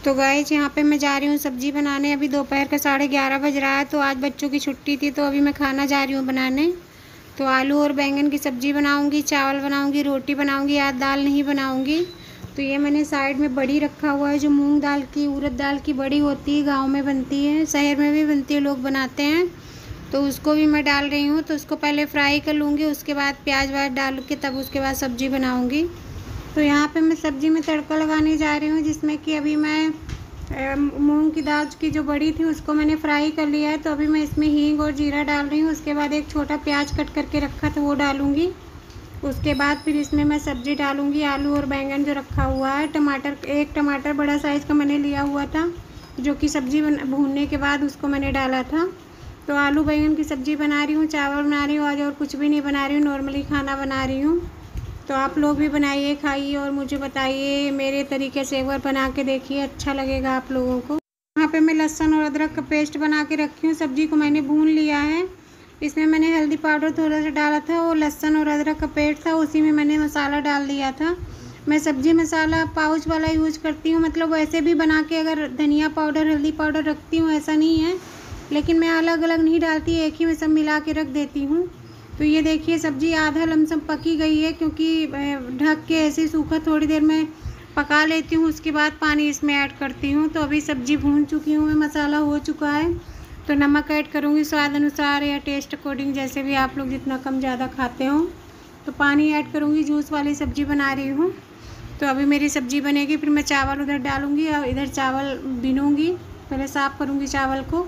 तो गाइस यहाँ पे मैं जा रही हूँ सब्जी बनाने। अभी दोपहर का 11:30 बज रहा है। तो आज बच्चों की छुट्टी थी तो अभी मैं खाना जा रही हूँ बनाने। तो आलू और बैंगन की सब्ज़ी बनाऊँगी, चावल बनाऊँगी, रोटी बनाऊँगी। आज दाल नहीं बनाऊँगी। तो ये मैंने साइड में बड़ी रखा हुआ है, जो मूंग दाल की, उड़द दाल की बड़ी होती है, गाँव में बनती है, शहर में भी बनती है, लोग बनाते हैं। तो उसको भी मैं डाल रही हूँ। तो उसको पहले फ्राई कर लूँगी, उसके बाद प्याज व्याज डाल के तब उसके बाद सब्ज़ी बनाऊँगी। तो यहाँ पे मैं सब्ज़ी में तड़का लगाने जा रही हूँ, जिसमें कि अभी मैं मूंग की दाल की जो बड़ी थी उसको मैंने फ्राई कर लिया है। तो अभी मैं इसमें हींग और जीरा डाल रही हूँ। उसके बाद एक छोटा प्याज कट करके रखा था वो डालूँगी। उसके बाद फिर इसमें मैं सब्ज़ी डालूँगी, आलू और बैंगन जो रखा हुआ है। एक टमाटर बड़ा साइज़ का मैंने लिया हुआ था, जो कि सब्ज़ी भूनने के बाद उसको मैंने डाला था। तो आलू बैंगन की सब्ज़ी बना रही हूँ, चावल बना रही हूँ आज, और कुछ भी नहीं बना रही हूँ, नॉर्मली खाना बना रही हूँ। तो आप लोग भी बनाइए, खाइए और मुझे बताइए, मेरे तरीके से एक बार बना के देखिए, अच्छा लगेगा आप लोगों को। यहाँ पे मैं लहसुन और अदरक का पेस्ट बना के रखी हूँ। सब्ज़ी को मैंने भून लिया है। इसमें मैंने हल्दी पाउडर थोड़ा सा डाला था, और लहसुन और अदरक का पेस्ट था, उसी में मैंने मसाला डाल दिया था। मैं सब्ज़ी मसाला पाउच वाला यूज़ करती हूँ, मतलब वैसे भी बना के अगर धनिया पाउडर, हल्दी पाउडर रखती हूँ, ऐसा नहीं है, लेकिन मैं अलग अलग नहीं डालती, एक ही में सब मिला के रख देती हूँ। तो ये देखिए सब्ज़ी आधा लमसम पकी गई है, क्योंकि ढक के ऐसे सूखा थोड़ी देर में पका लेती हूँ, उसके बाद पानी इसमें ऐड करती हूँ। तो अभी सब्ज़ी भून चुकी हूँ मैं, मसाला हो चुका है। तो नमक ऐड करूँगी स्वाद अनुसार या टेस्ट अकॉर्डिंग, जैसे भी आप लोग जितना कम ज़्यादा खाते हो। तो पानी ऐड करूँगी, जूस वाली सब्ज़ी बना रही हूँ। तो अभी मेरी सब्ज़ी बनेगी, फिर मैं चावल उधर डालूँगी और इधर चावल बीनूँगी। पहले साफ़ करूँगी चावल को।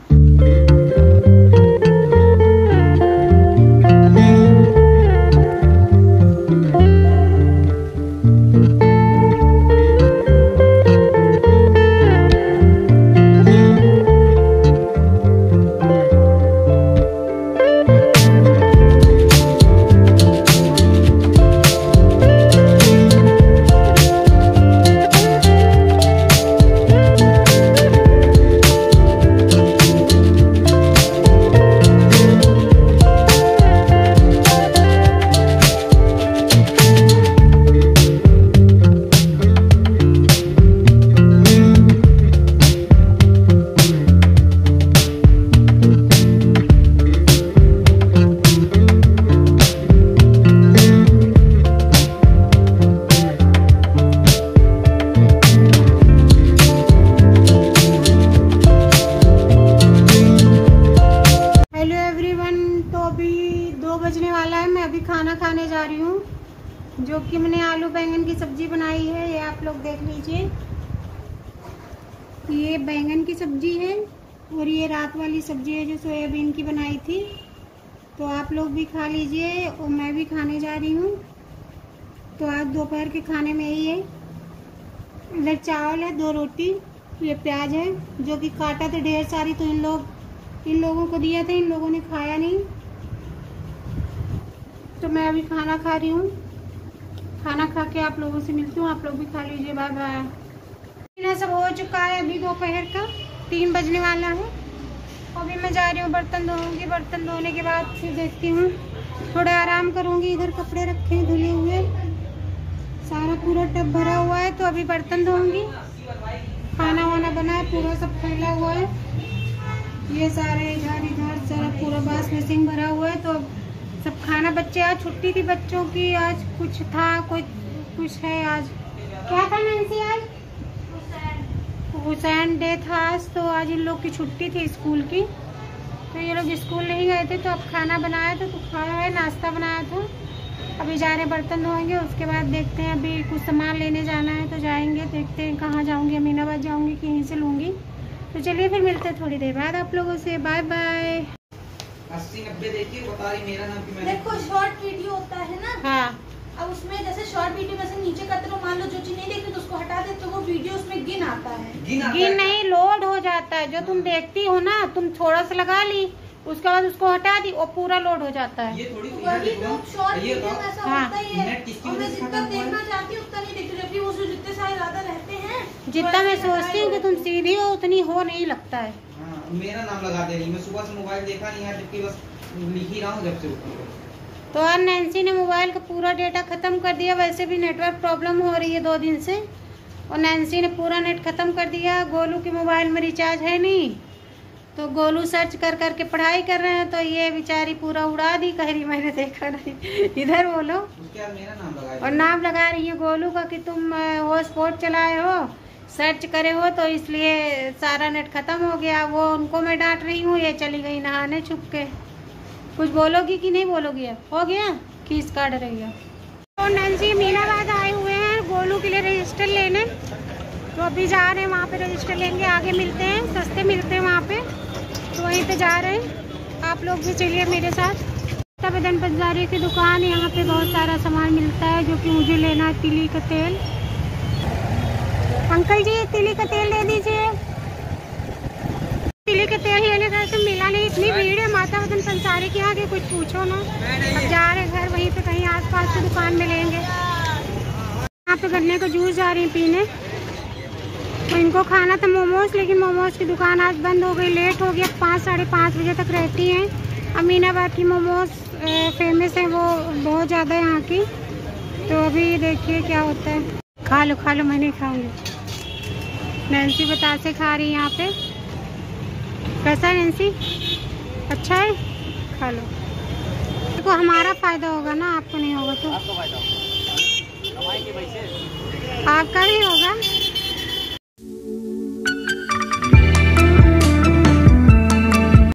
बजने वाला है। मैं अभी खाना खाने जा रही हूँ, जो कि मैंने आलू बैंगन की सब्ज़ी बनाई है। ये आप लोग देख लीजिए, ये बैंगन की सब्ज़ी है, और ये रात वाली सब्ज़ी है जो सोयाबीन की बनाई थी। तो आप लोग भी खा लीजिए, और मैं भी खाने जा रही हूँ। तो आज दोपहर के खाने में यही है। इधर चावल है, 2 रोटी, ये प्याज है जो कि काटा था ढेर सारी, तो इन लोगों को दिया था, इन लोगों ने खाया नहीं। तो मैं अभी खाना खा रही हूँ। खाना खा के आप लोगों से मिलती हूँ, आप लोग भी खा लीजिए। Bye bye. सब हो चुका है, अभी दोपहर का 3 बजने वाला है। अभी मैं जा रही हूँ, बर्तन धोऊंगी। बर्तन धोने के बाद फिर देखती हूँ, थोड़ा आराम करूँगी। इधर कपड़े रखे हैं धुले हुए, सारा पूरा टब भरा हुआ है। तो अभी बर्तन धोऊंगी। खाना वाना बना है, पूरा सब फैला हुआ है, ये सारे इधर सारा पूरा बास बेसिन भरा हुआ है। तो सब खाना, बच्चे आज छुट्टी थी बच्चों की, आज कुछ था, कुछ है। आज क्या था नैन्सी? आज हुसैन डे था आज। तो आज इन लोग की छुट्टी थी स्कूल की, तो ये लोग स्कूल नहीं गए थे। तो अब खाना बनाया था, तो खाया है, नाश्ता बनाया था। अभी जा रहे हैं, बर्तन धोएंगे, उसके बाद देखते हैं। अभी कुछ सामान लेने जाना है, तो जाएंगे, देखते हैं कहाँ जाऊँगी। अमीनाबाद जाऊँगी कि यहीं से लूँगी। तो चलिए फिर मिलते हैं थोड़ी देर बाद आप लोगों से। Bye bye. 80-90 देखिए, बता रही मेरा नाम कि देखो शॉर्ट वीडियो होता है ना। हाँ, अब उसमें जैसे शॉर्ट वीडियो में से नीचे करते हो, मान लो जो चीज नहीं देखती तो उसको हटा दे, तो वो वीडियो उसमें गिन आता है। गिन नहीं, लोड हो जाता है। जो तुम देखती हो ना, तुम थोड़ा सा लगा ली, उसके बाद उसको हटा दी, और पूरा लोड हो जाता है। ये थोड़ी वही तो शॉर्ट वीडियो में ऐसा होता ही है। और मैं जितना देखना चाहती हूँ उतना नहीं देखती, जबकि वो जितने सारे ज्यादा रहते हैं। जितना मैं सोचती हूँ कि तुम सीधी हो, उतनी हो नहीं लगता है। मेरा नाम लगा दे रही। मैं सुबह से मोबाइल देखा नहीं है, जबकि बस लिख ही रहा हूँ जब से उठी। तो आज नैन्सी ने मोबाइल का पूरा डेटा ख़त्म कर दिया। वैसे भी नेटवर्क प्रॉब्लम हो रही है 2 दिन से, और नैन्सी ने पूरा नेट ख़त्म कर दिया। गोलू के मोबाइल में रिचार्ज है नहीं, तो गोलू सर्च कर करके पढ़ाई कर रहे हैं, तो ये बेचारी पूरा उड़ा दी। कह रही मैंने देखा नहीं। इधर बोलो। मेरा नाम लगाया और नाम लगा रही है गोलू का कि तुम हॉटस्पॉट चलाए हो, सर्च करे हो, तो इसलिए सारा नेट ख़त्म हो गया। वो उनको मैं डांट रही हूँ, ये चली गई नहाने छुप के। कुछ बोलोगी कि नहीं बोलोगी? अब हो गया, खींच काट रही है। तो नैन्सी मीनाबाद आए हुए हैं गोलू के लिए रजिस्टर लेने, तो अभी जा रहे हैं वहाँ पे रजिस्टर लेंगे। आगे मिलते हैं, सस्ते मिलते हैं वहाँ पे, तो वहीं पे जा रहे हैं। आप लोग भी चलिए मेरे साथ। बदन पंजारी की दुकान, यहाँ पे बहुत सारा सामान मिलता है जो कि मुझे लेना है। तिली का तेल, अंकल जी तिली का तेल दे दीजिए। तिली का तेल लेने का तो मिला नहीं, इतनी भीड़ है माता बदन पंसारी के यहाँ कि कुछ पूछो ना। अब जा रहे घर, वहीं पे कहीं आसपास की दुकान में लेंगे। यहाँ पे गन्ने का जूस जा रही है पीने। तो इनको खाना था मोमोज, लेकिन मोमोज की दुकान आज बंद हो गई, लेट हो गया। 5 साढ़े 5 बजे तक रहती हैं। अमीनाबाद की मोमोज फेमस है, वो बहुत ज़्यादा यहाँ की। तो अभी देखिए क्या होता है। खा लो खा लो, मैं नहीं खाऊंगी। नैन्सी बतासे खा रही है यहाँ पे। कैसा है नैन्सी? अच्छा है, खा लो। देखो हमारा फ़ायदा होगा ना, आपको नहीं होगा तो। आपका भी होगा।